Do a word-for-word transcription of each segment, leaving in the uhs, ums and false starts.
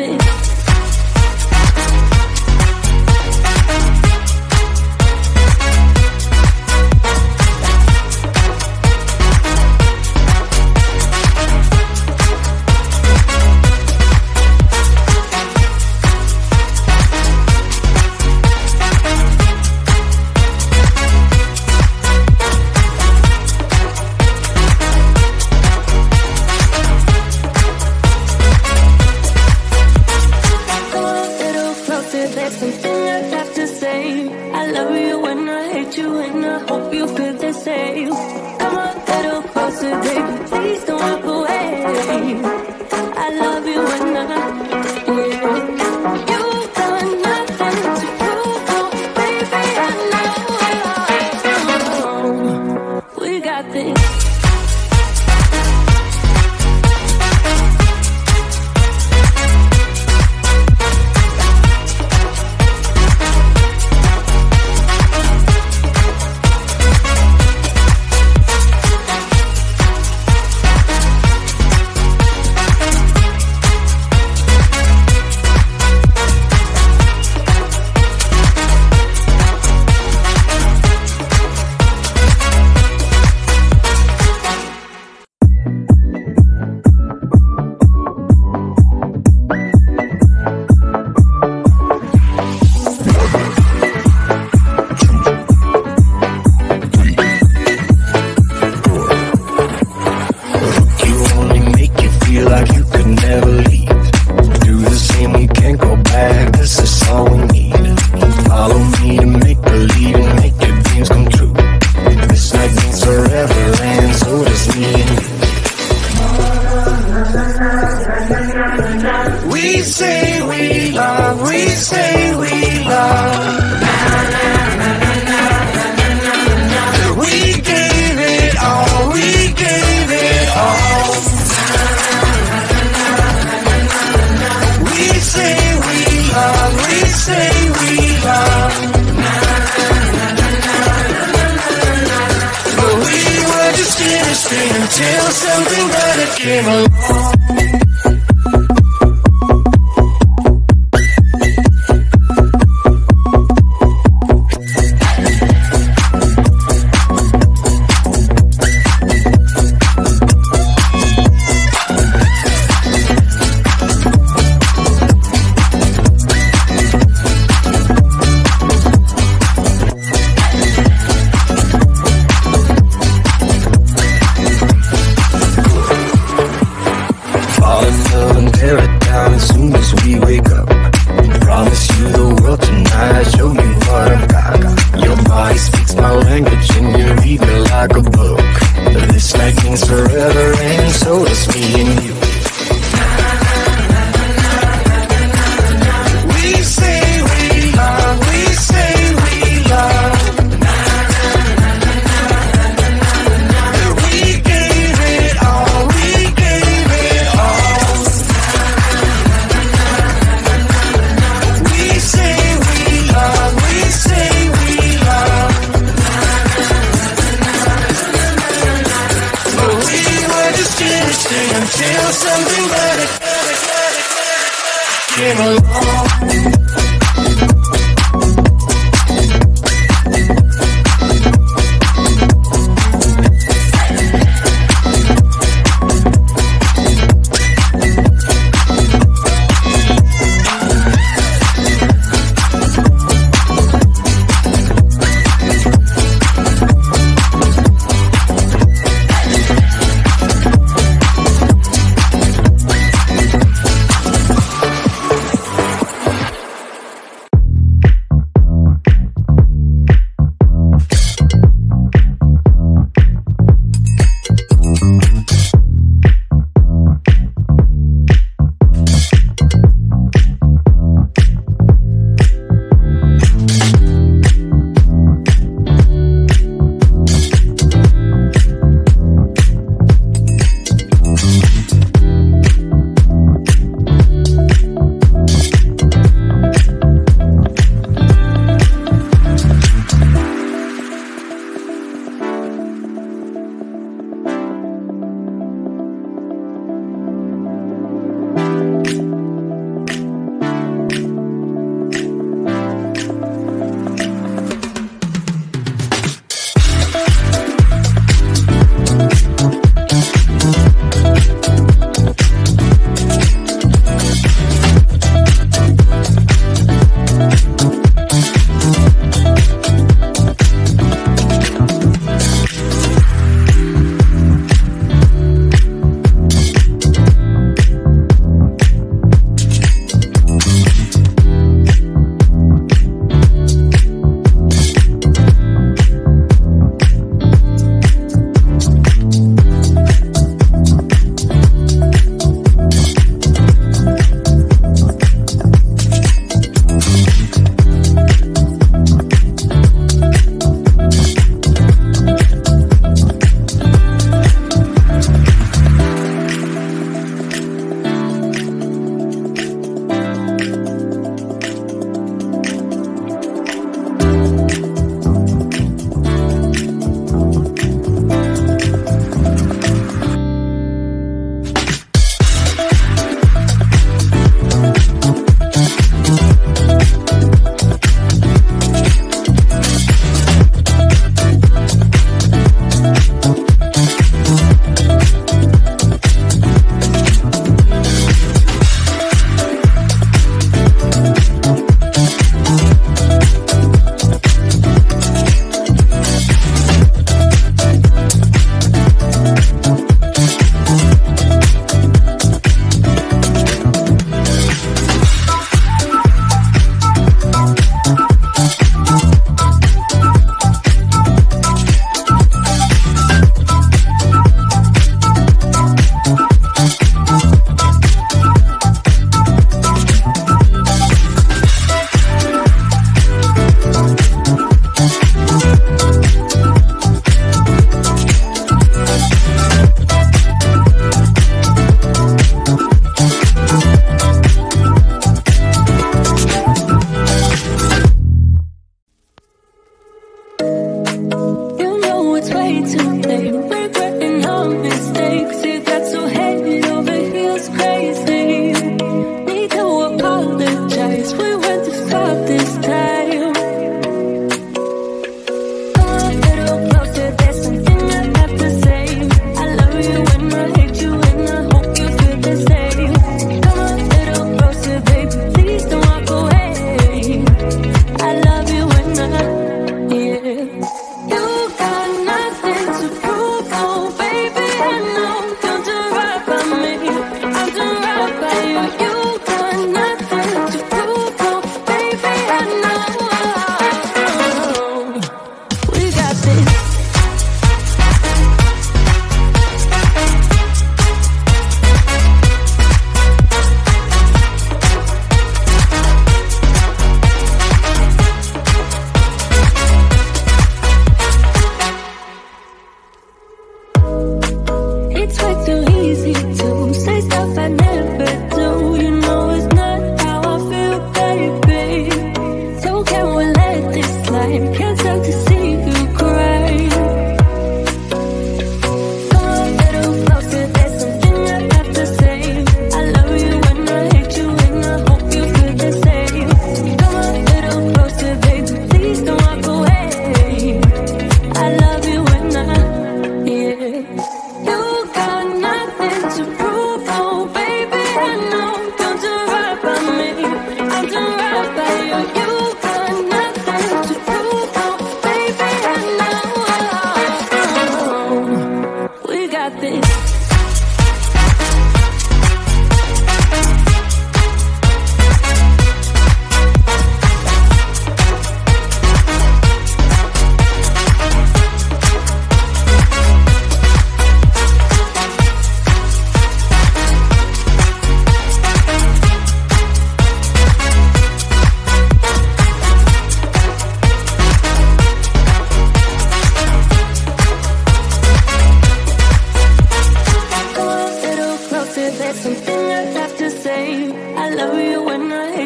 it. There's something I have to say. I love you and I hate you and I hope you feel the same. Come a little closer, baby, please don't walk away. I love you and I, yeah. You've done nothing to prove, oh, baby, I know. We got this. We say we love, we say we love. We gave it all, we gave it all. We say we love, we say we love. But we were just innocent until something better came along. As soon as we wake up, promise you the world tonight, show you what I've got. Your body speaks my language and you read me like a book. This night means forever and so does me and you. We say we love, we say we love. We gave it all, we gave it all. Until something better came along.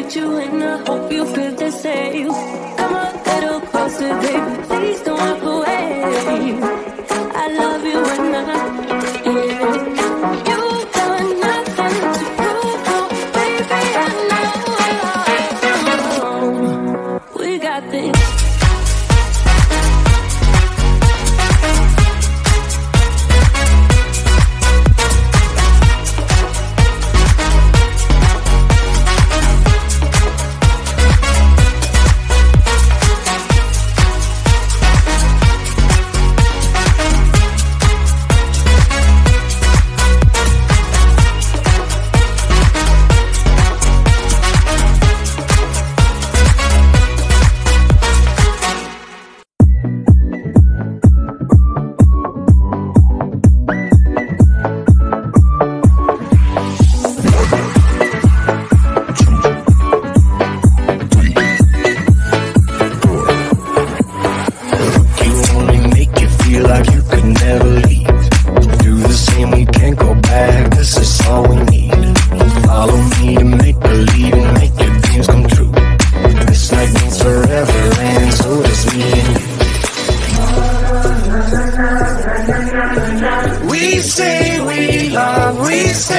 hate you and I hope you feel the same. Come a little closer, baby, please don't walk away. I love you and I, yeah. You've got nothing to prove, oh, baby, I know. We got this. We say we love, we say